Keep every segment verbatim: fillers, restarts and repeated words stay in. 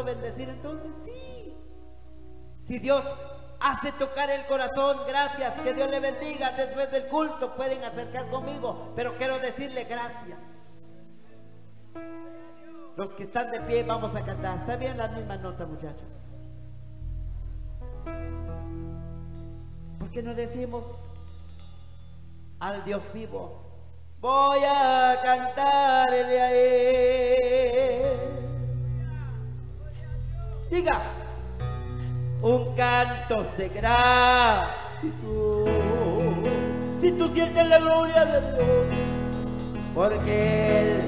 bendecir entonces? Sí. Si Dios hace tocar el corazón, gracias, que Dios le bendiga. Después del culto pueden acercar conmigo, pero quiero decirle gracias. Los que están de pie vamos a cantar. Está bien la misma nota, muchachos. ¿Por qué no decimos al Dios vivo? Voy a cantarle a Él. Diga, un canto de gratitud. Si tú sientes la gloria de Dios, porque Él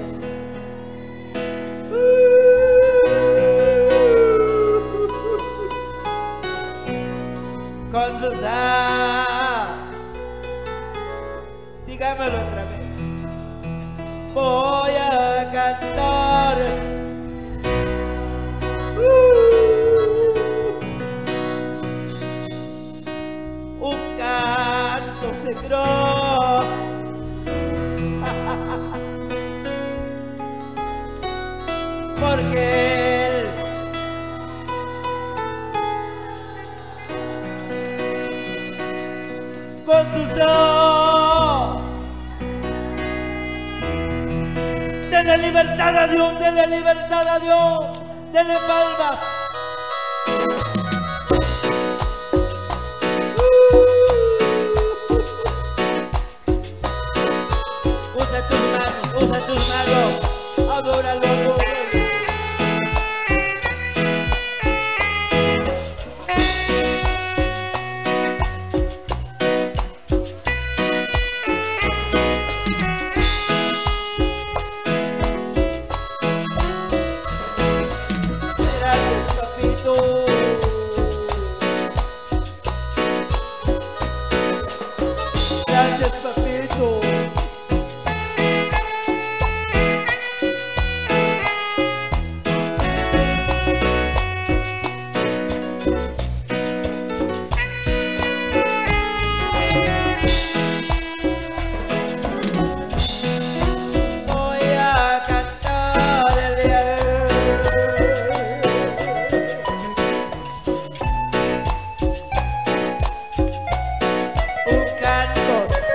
uh, con sus alas, dígamelo otra vez. Voy a cantar uh, un canto seguro, porque Él con sus ojos. Denle libertad a Dios, denle libertad a Dios, denle palmas. Uh. Usa tus manos, usa tus manos, adóralo, adóralo. Gracias, papito. Voy a cantarle a Él. Un canto.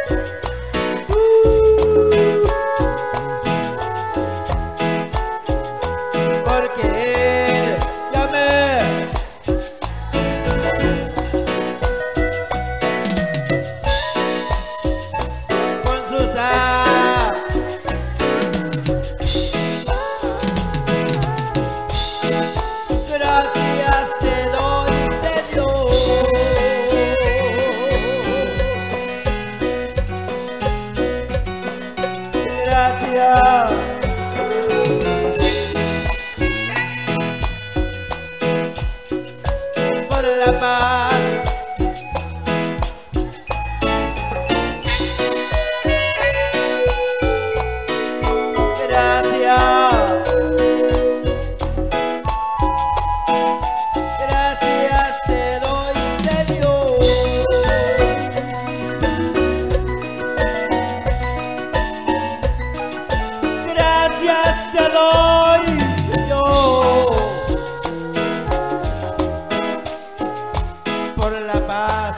Porque Él llame con sus alas. Gracias te doy, Señor. Gracias. Por la paz. Gracias. Gracias te doy, Señor. Gracias te doy, Señor, por la paz.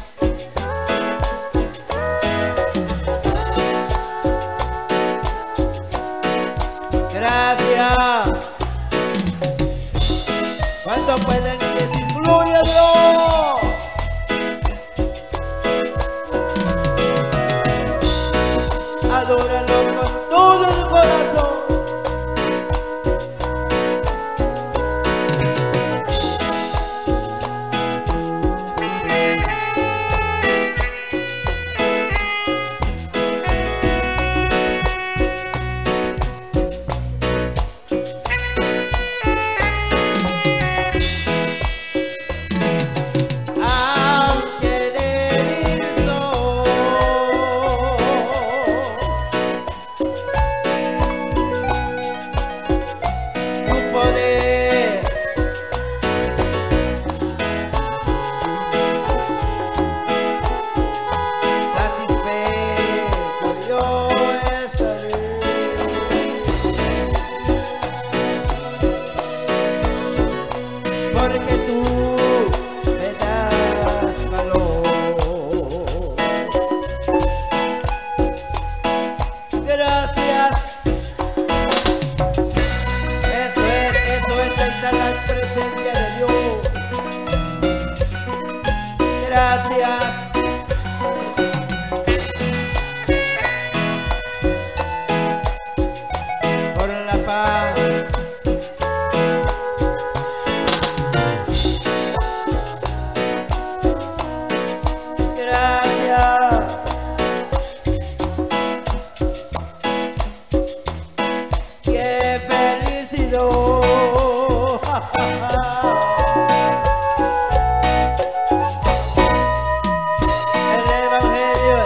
Gracias. ¿Cuánto pueden decir gloria a Dios? Adóralo con todo el corazón. porque tú me das valor. Gracias. Eso es, eso es estar en la presencia de Dios. Gracias. Por la paz. Gracias. Qué felicidad. El Evangelio.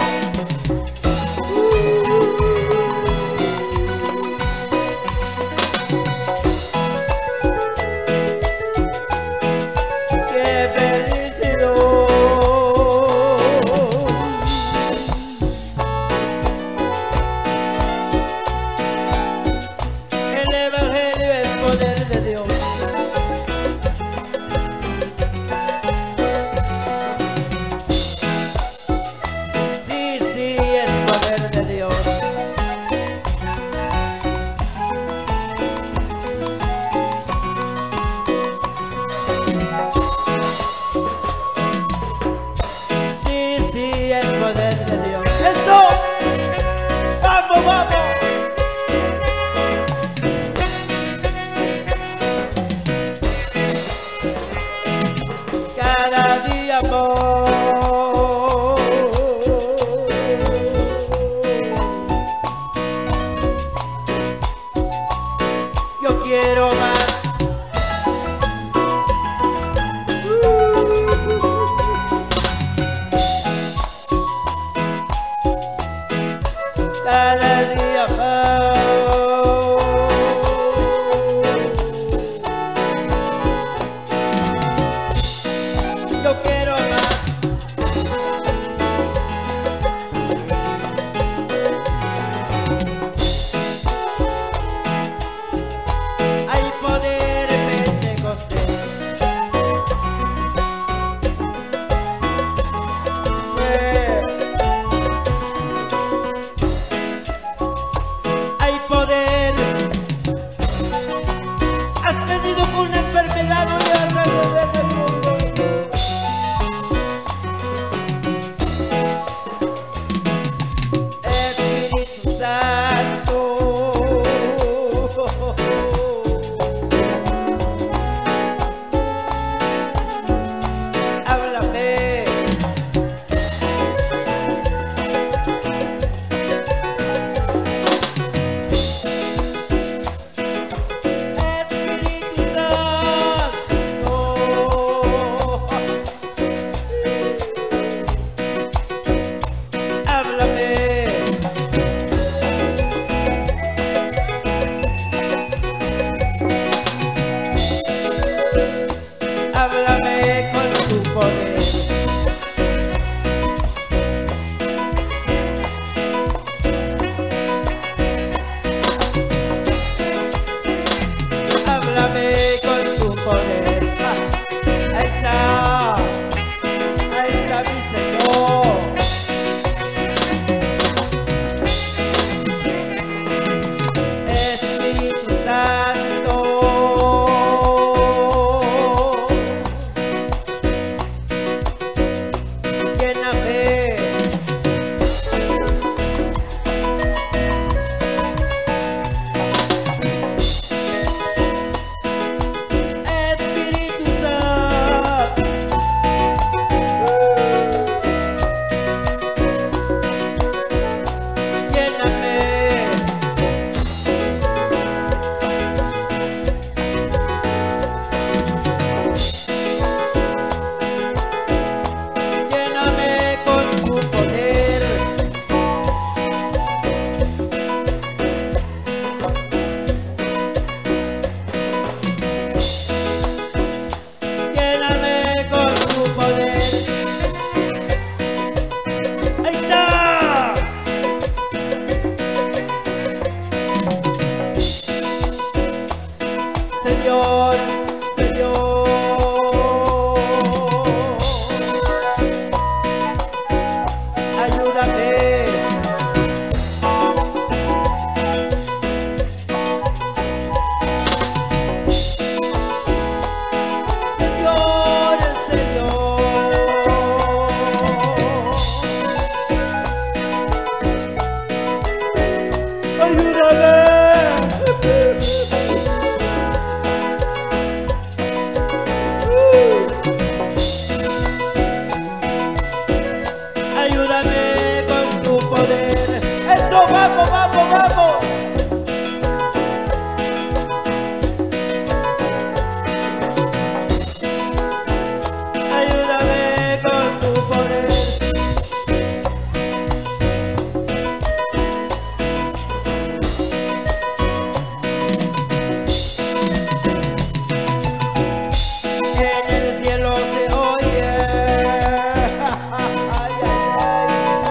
Qué felicidad. El Evangelio es poder de Dios. Sí, sí, es poder de Dios. Sí, sí, es poder de Dios. ¡Eso! ¡Vamos, vamos! Cada día amor. Yo quiero más. Cada día más. Yo quiero más. En el cielo se oye, ay, ay, ay,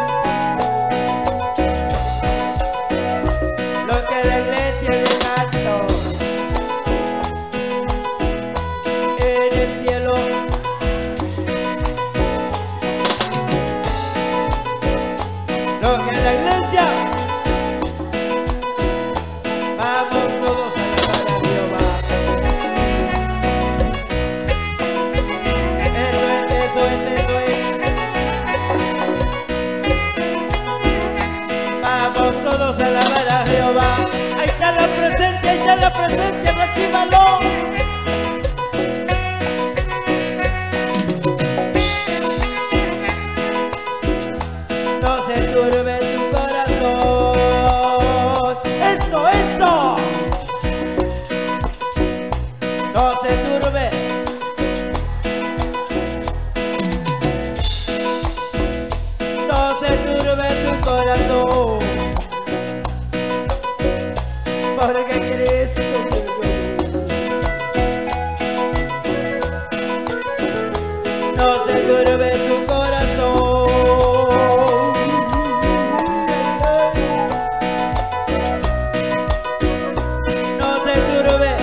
lo que la iglesia le cantó. En el cielo lo que la iglesia, vamos todos a alabar a Jehová. Eso es, eso es, eso es. Vamos todos a alabar a Jehová. Ahí está la presencia, ahí está la presencia, recíbalo. No se turbe tu corazón. Eso, eso. No se turbe. No se turbe tu corazón. Porque Cristo no se turbe tu corazón. No se turbe.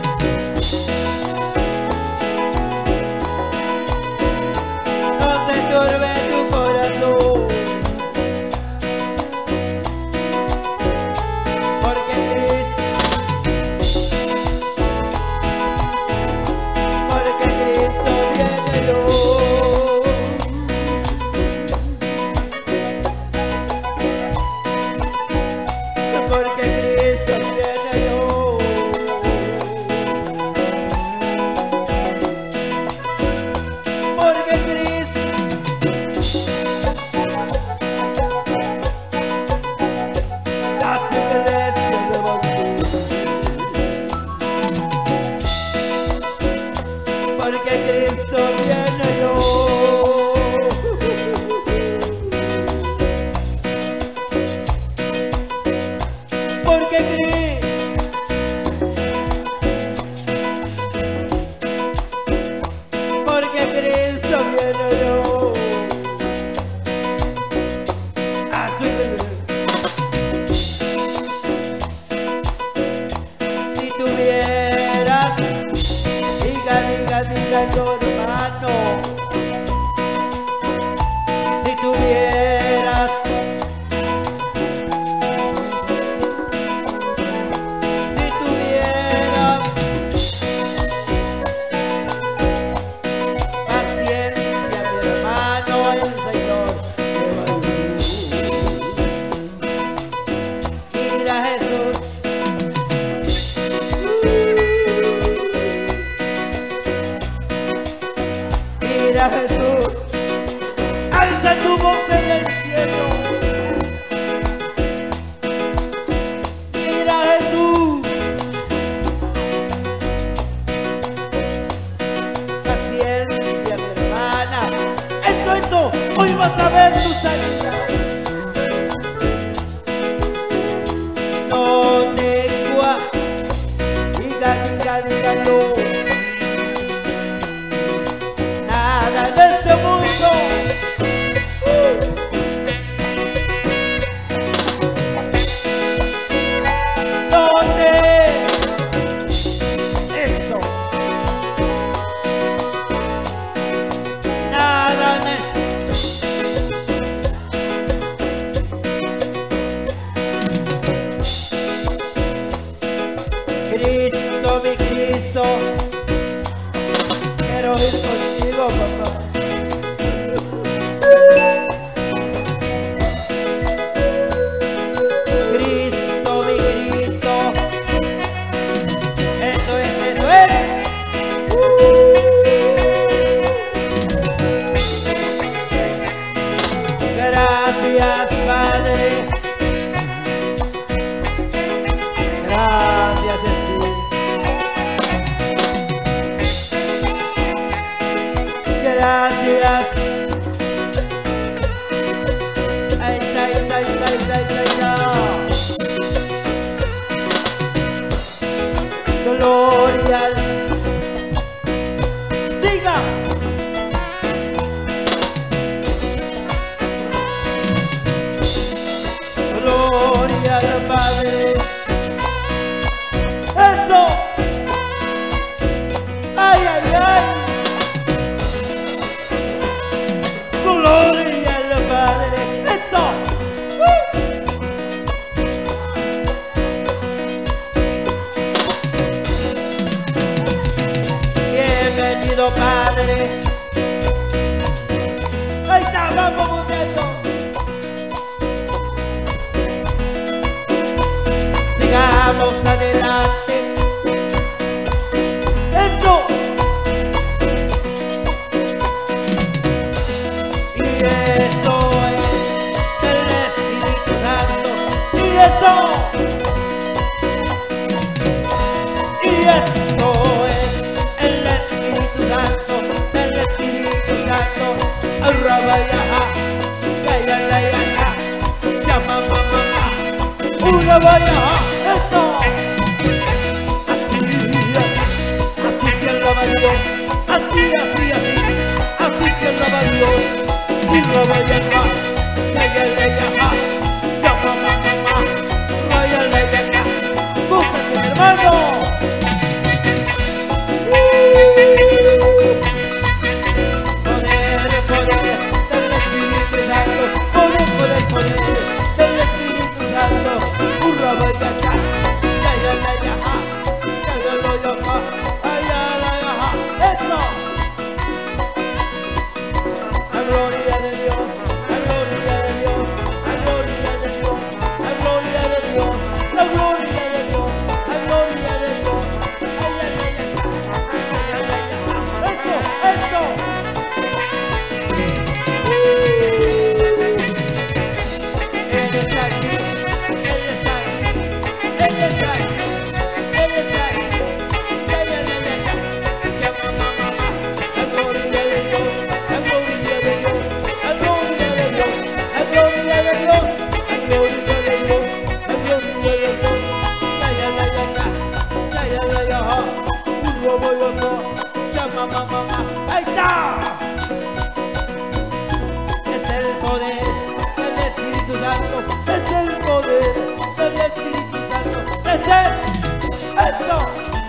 No se turbe tu corazón. Porque Cristo, porque Cristo viene yo. Porque Cristo viene yo. Porque Cristo la iglesia levantó. Porque Cristo viene yo. Porque Cristo, porque Cristo viene yo. A su iglesia. Si tuvieras, diga, diga, diga yo, hermano. Si tuvieras, si tuvieras paciencia, mi hermano, el Señor te va a ayudar. Mira a Jesús. Mira a Jesús, alza tu voz en el cielo. Mira a Jesús, paciencia, mi hermana. Eso, eso, hoy vas a ver tu sanidad. No lengua, diga, diga, dígalo. Nada de este mundo. Uh. ¿Dónde? Eso. Nada de Cristo, mi Cristo, quiero ir contigo, papá. Cristo, mi Cristo, eso es, eso es. Uh. Gracias, Padre. Gracias, Espíritu. Gracias. ay, ay. Gloria al Padre. Eso. ¡Uh! Bienvenido, Padre. Ahí está, vamos, muchachos. Sigamos adelante. Eso. Y eso es del Espíritu Santo. Y eso. Y esto es el Espíritu Santo, del Espíritu Santo. Arrabayaja, sayalayaja, shamamamama, urrabayaja, esto. Así, así se alaba Dios, así, así, así, así se alaba Dios. Y rabayaja, sayalayaja, shamamamama, rayalayaja. Búscate, mi hermano. Poder, poder del Espíritu Santo, poder, poder, poder del Espíritu Santo. Urrabayaja, sayalayaja, sayalayaja, ayalayaja. Esto. La gloria de Dios, la gloria de Dios, la gloria de Dios, la gloria de Dios, la gloria de Dios, la gloria de Dios. Ayalayaja, ayalayaja. Esto, esto. Él está aquí, Él está aquí, Él está aquí, Él está aquí. Sayalayaja, shamamamama. La gloria de Dios, la gloria de Dios, la gloria de Dios, la gloria de Dios, la gloria de Dios, la gloria de Dios. Sayalayaja, sayalayaja, urrabayaja, shamamamama. Ahí está. Es el poder del Espíritu Santo, es el poder del Espíritu Santo, es el, eso.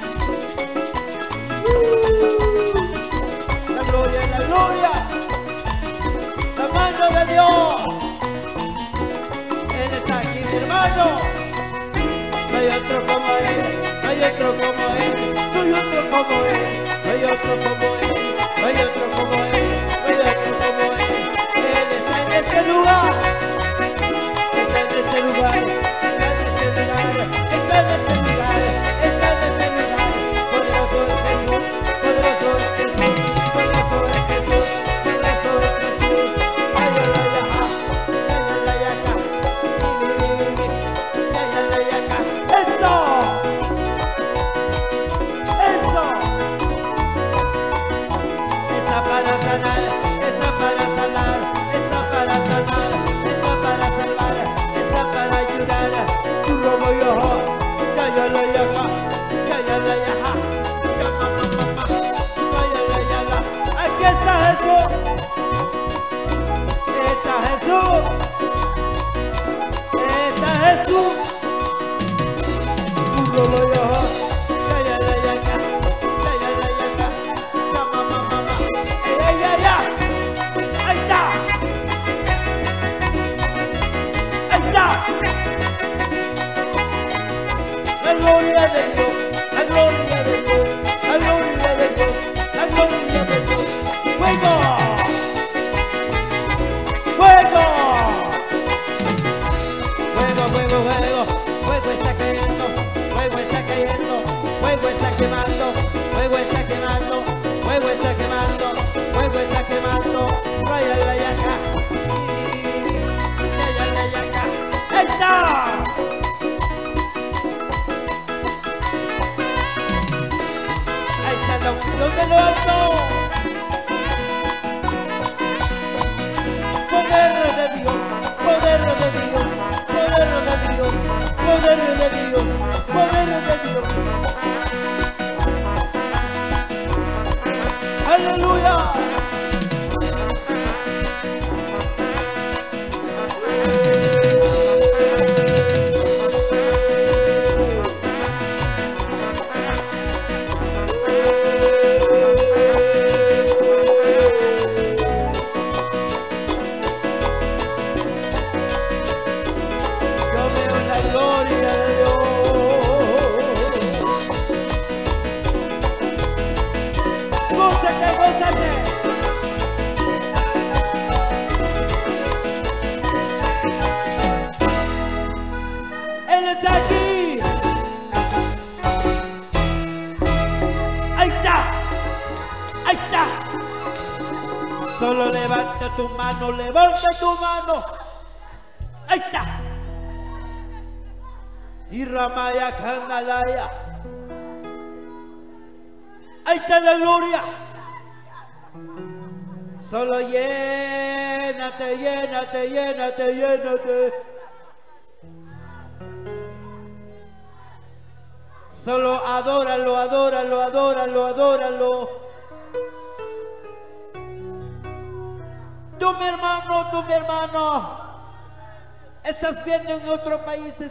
Uh, la gloria, la gloria, la mano de Dios. Él está aquí, mi hermano. No hay otro como Él, no hay otro como Él, no hay otro como Él, no hay otro como Él, no hay otro como Él, no hay otro como Él. Él está en este lugar, está en este lugar, está en este lugar, está en este lugar, está en este lugar. Poderoso es Jesús, poderoso es Jesús, poderoso es Jesús, poderoso es Jesús. Ayalayaja, ayalayaja, sibibibibib, ayalayaja. ¡Eso! ¡Eso! Gózate, gózate. Él está aquí. Ahí está. Ahí está. Solo levanta tu mano, levanta tu mano. Ahí está. Y Ramaya Canalaya. Ahí está la gloria. Solo llénate, llénate, llénate, llénate. Solo adóralo, adóralo, adóralo, adóralo. Tú, mi hermano, tú, mi hermano, estás viendo en otros países.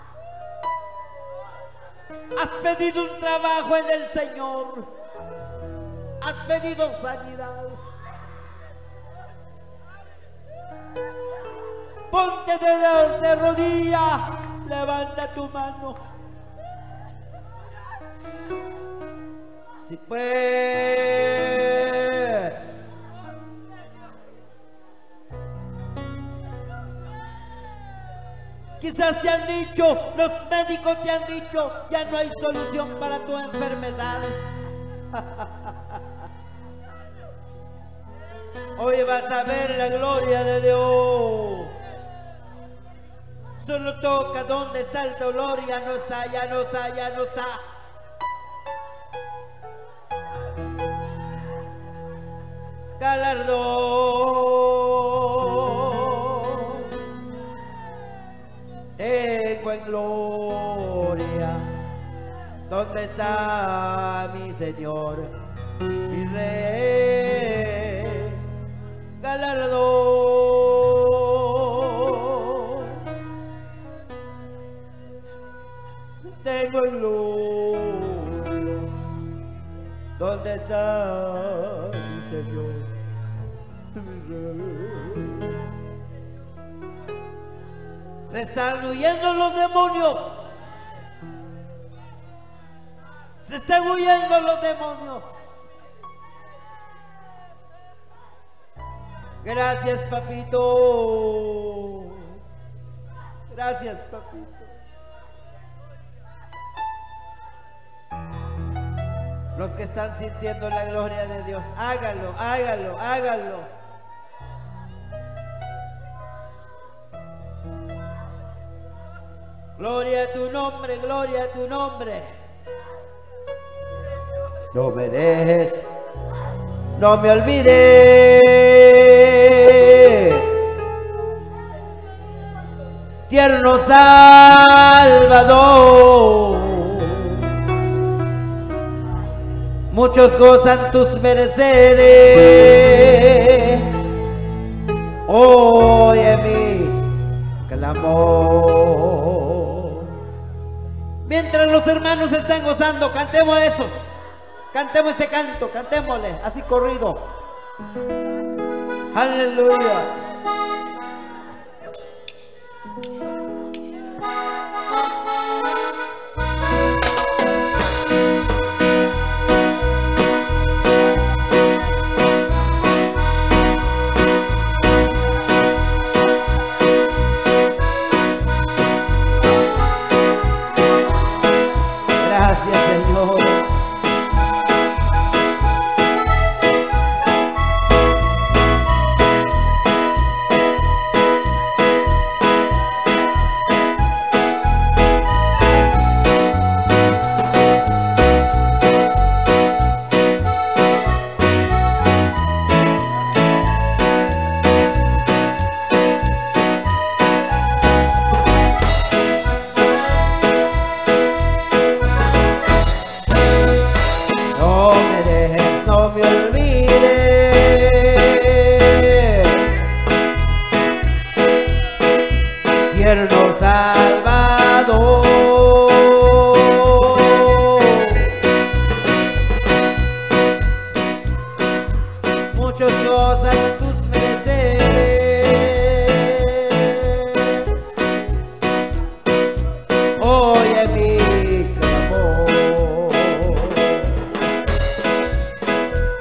Has pedido un trabajo en el Señor. Has pedido sanidad. Ponte de, de rodillas. Levanta tu mano. Si pues. Quizás te han dicho, los médicos te han dicho, ya no hay solución para tu enfermedad. Hoy vas a ver la gloria de Dios. Solo toca donde está el dolor, ya no está, ya no está, ya no está. Galardón tengo en gloria. ¿Dónde está mi Señor, mi Rey? Galardón tengo en gloria. ¿Dónde está mi Señor, mi Rey? Se están huyendo los demonios. Se están huyendo los demonios. Gracias, papito. Gracias, papito. Los que están sintiendo la gloria de Dios, hágalo, hágalo, hágalo. Gloria a tu nombre, gloria a tu nombre. No me dejes, no me olvides, tierno Salvador. Muchos gozan tus mercedes, oye mi clamor. Mientras los hermanos están gozando, cantemos esos. Cantemos este canto, cantémosle, así corrido. Aleluya. Gracias, Señor. Tierno Salvador, muchos gozan tus mercedes, oye mi clamor.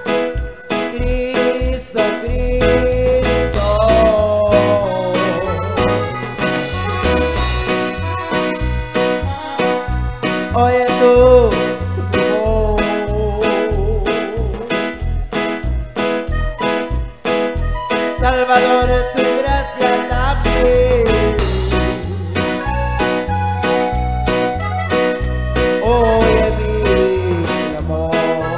Salvador, tu gracia dame. Oye mi clamor.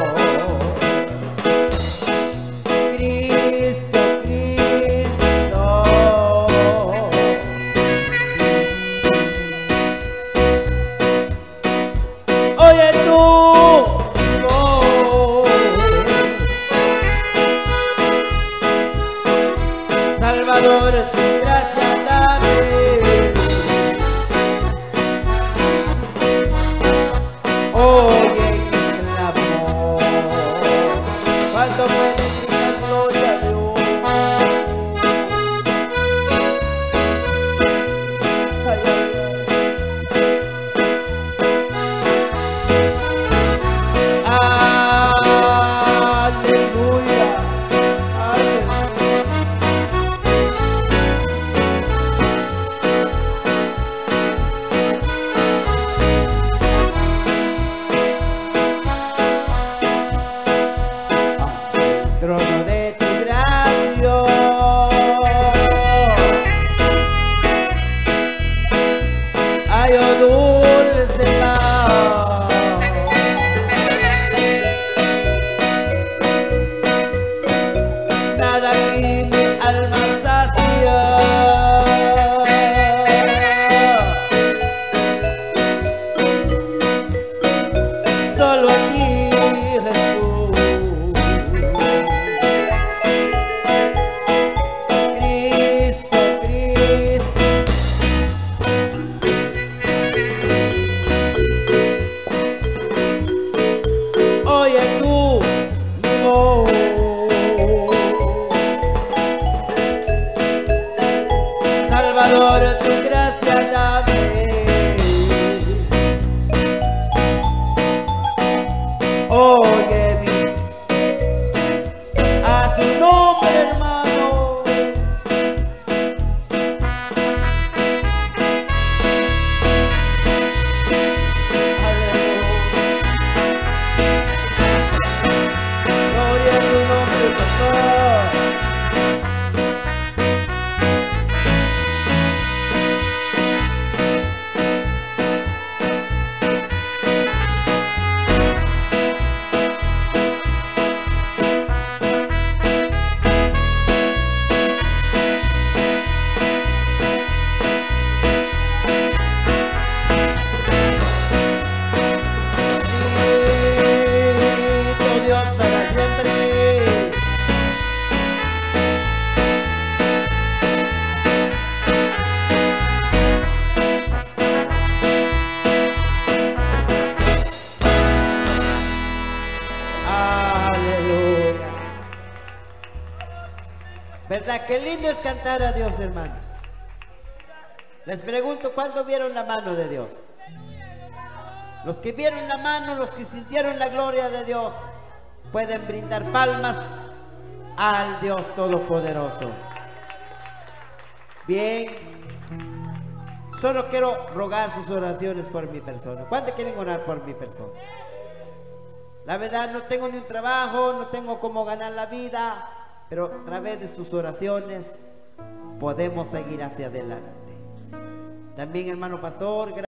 Cristo, Cristo. Oye tú. Salvador, tu gracia dame. Oye mi clamor. ¿Cuánto puede gritar gloria a Dios? Ay, ay, ay. Aleluya. Aleluya. Trono de tu gracia, ay, oh dulce paz, nada aquí mi alma sacia, solo a ti, Jesús. Oye tú, mi voz. Salvador, tu gracia dame. Oye mi, a su nombre, hermano. Gloria a tu nombre, papá. Bendito Dios para siempre. Aleluya. ¿Verdad? Qué lindo es cantar a Dios, hermanos. Les pregunto, ¿cuándo vieron la mano de Dios? Los que vieron la mano, los que sintieron la gloria de Dios, pueden brindar palmas al Dios Todopoderoso. Bien. Solo quiero rogar sus oraciones por mi persona. ¿Cuántos quieren orar por mi persona? La verdad, no tengo ni un trabajo, no tengo cómo ganar la vida, pero a través de sus oraciones podemos seguir hacia adelante. También, hermano pastor, gracias.